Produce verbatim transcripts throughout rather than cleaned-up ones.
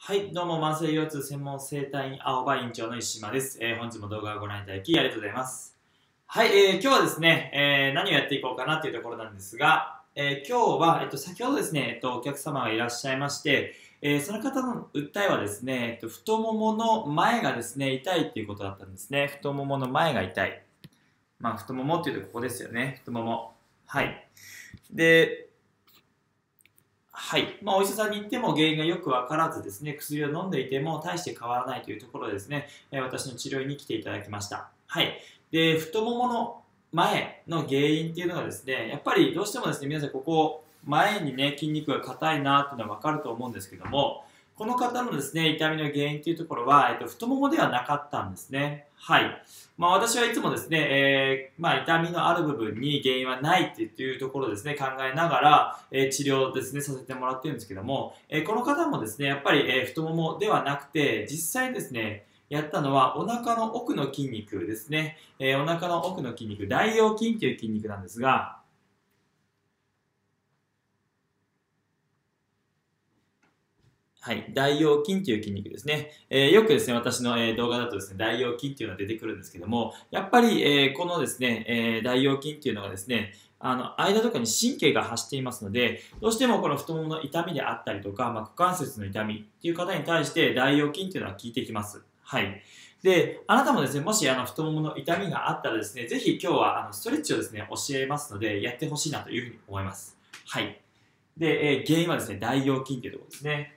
はい、どうも、慢性腰痛専門整体院青葉院長の石島です。えー、本日も動画をご覧いただきありがとうございます。はい、えー、今日はですね、えー、何をやっていこうかなというところなんですが、えー、今日は、えっと、先ほどですね、えっと、お客様がいらっしゃいまして、えー、その方の訴えはですね、えっと、太ももの前がですね、痛いっていうことだったんですね。太ももの前が痛い。まあ、太ももっていうとここですよね。太もも。はい。で、はい。まあ、お医者さんに行っても原因がよくわからずですね、薬を飲んでいても大して変わらないというところでですね、えー私の治療に来ていただきました。はい。で、太ももの前の原因っていうのがですね、やっぱりどうしてもですね、皆さんここ、前にね、筋肉が硬いなっていうのはわかると思うんですけども、この方のですね、痛みの原因っていうところは、えっと、太ももではなかったんですね。はい。まあ、私はいつもですね、えーまあ、痛みのある部分に原因はないっていうところをですね、考えながら、えー治療をですね、させてもらってるんですけども、えーこの方もですね、やっぱり、えー太ももではなくて、実際にですね、やったのはお腹の奥の筋肉ですね。えーお腹の奥の筋肉、大腰筋という筋肉なんですが、はい。大腰筋という筋肉ですね。えーよくですね、私の、えー動画だとですね、大腰筋っていうのが出てくるんですけども、やっぱり、えーこのですね、えー大腰筋っていうのがですね、あの、間とかに神経が走っていますので、どうしてもこの太ももの痛みであったりとか、まあ、股関節の痛みっていう方に対して大腰筋っていうのは効いてきます。はい。で、あなたもですね、もしあの太ももの痛みがあったらですね、ぜひ今日はあのストレッチをですね、教えますので、やってほしいなというふうに思います。はい。で、えー原因はですね、大腰筋っていうところですね。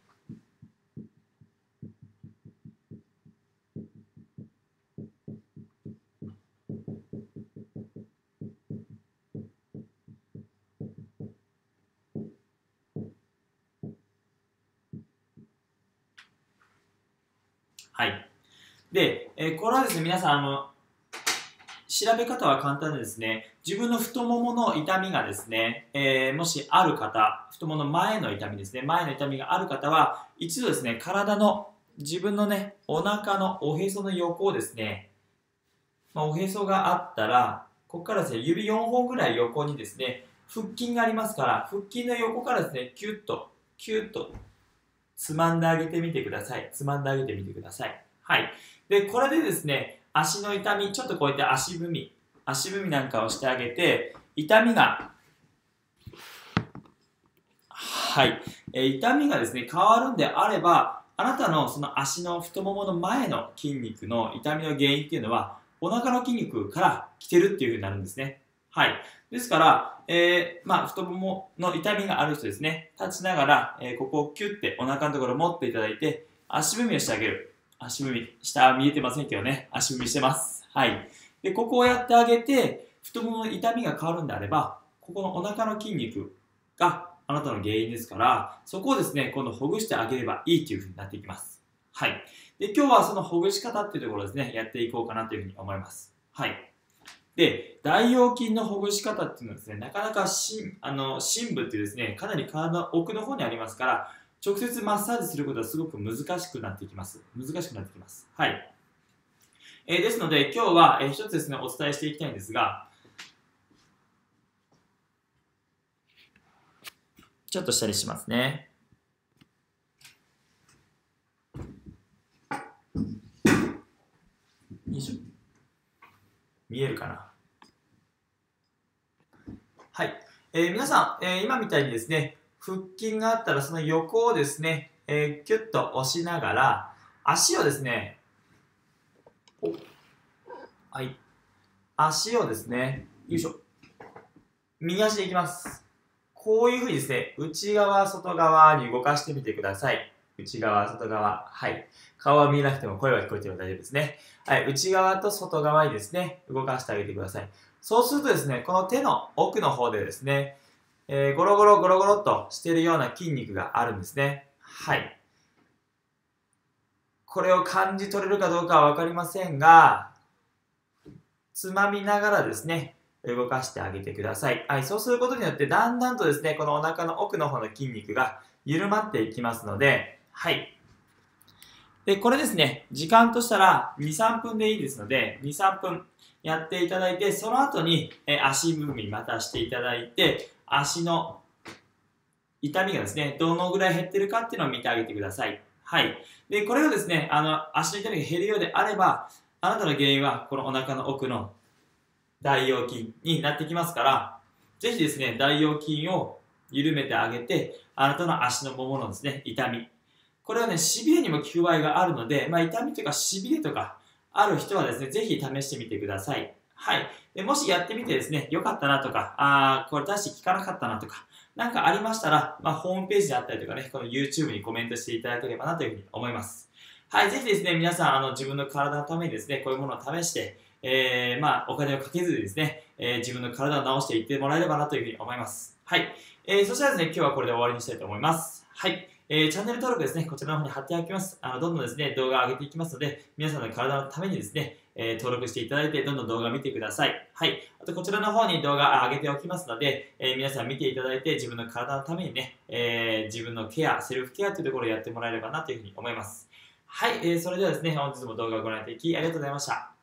はい。で、えーこれはですね、皆さん、あの、調べ方は簡単でですね、自分の太ももの痛みがですね、えーもしある方、太ももの前の痛みですね、前の痛みがある方は、一度ですね、体の、自分のね、お腹のおへその横をですね、まあ、おへそがあったら、ここからですね、指よんほんぐらい横にですね、腹筋がありますから、腹筋の横からですね、キュッと、キュッとつまんであげてみてください。つまんであげてみてください。はい。で、これでですね、足の痛み、ちょっとこうやって足踏み、足踏みなんかをしてあげて、痛みが、はい、えー痛みがですね、変わるんであれば、あなたのその足の太ももの前の筋肉の痛みの原因っていうのは、お腹の筋肉から来てるっていう風になるんですね。はい。ですから、えー、まあ、太ももの痛みがある人ですね、立ちながら、えーここをキュッてお腹のところを持っていただいて、足踏みをしてあげる。足踏み。下見えてませんけどね、足踏みしてます。はい。で、ここをやってあげて、太ももの痛みが変わるんであれば、ここのお腹の筋肉があなたの原因ですから、そこをですね、今度ほぐしてあげればいいというふうになっていきます。はい。で、今日はそのほぐし方っていうところですね、やっていこうかなというふうに思います。はい。で、大腰筋のほぐし方っていうのはですね、なかなかしあの深部っていうですね、かなり体の奥の方にありますから、直接マッサージすることはすごく難しくなってきます。難しくなってきます。はい。えーですので、今日は、えー一つですね、お伝えしていきたいんですが、ちょっとしたりしますね。よいしょ。見えるかな。はい。えー皆さん、えー今みたいにですね、腹筋があったらその横をですね、えーキュッと押しながら、足をですね、おはい。足をですね、よいしょ。右足でいきます。こういうふうにですね、内側、外側に動かしてみてください。内側、外側。はい。顔は見えなくても声は聞こえても大丈夫ですね。はい。内側と外側にですね、動かしてあげてください。そうするとですね、この手の奥の方でですね、えーゴロゴロゴロゴロっとしているような筋肉があるんですね。はい。これを感じ取れるかどうかはわかりませんが、つまみながらですね、動かしてあげてください。はい、そうすることによって、だんだんとですね、このお腹の奥の方の筋肉が緩まっていきますので、はい。で、これですね、時間としたらに、さんぷんでいいですので、に、さんぷんやっていただいて、その後に、え足踏みまたしていただいて、足の痛みがですね、どのぐらい減ってるかっていうのを見てあげてください。 はい。で、これをですね、あの、足の痛みが減るようであれば、あなたの原因はこのお腹の奥の大腰筋になってきますから、ぜひですね、大腰筋を緩めてあげて、あなたの足のもものですね、痛み。これはね、痺れにも効く場合があるので、まあ、痛みとか痺れとかある人はですね、ぜひ試してみてください。はい。でもしやってみてですね、良かったなとか、あー、これ大して効かなかったなとか、なんかありましたら、まあ、ホームページであったりとかね、この YouTube にコメントしていただければなというふうに思います。はい、ぜひですね、皆さん、あの、自分の体のためにですね、こういうものを試して、えー、まあ、お金をかけずにですね、えー、自分の体を治していってもらえればなというふうに思います。はい。えー、そしたらですね、今日はこれで終わりにしたいと思います。はい。えー、チャンネル登録ですね、こちらの方に貼っておきます。あの、どんどんですね、動画を上げていきますので、皆さんの体のためにですね、えー、登録していただいて、どんどん動画を見てください。はい。あと、こちらの方に動画を上げておきますので、えー、皆さん見ていただいて、自分の体のためにね、えー、自分のケア、セルフケアというところをやってもらえればなというふうに思います。はい。えー、それではですね、本日も動画をご覧いただきありがとうございました。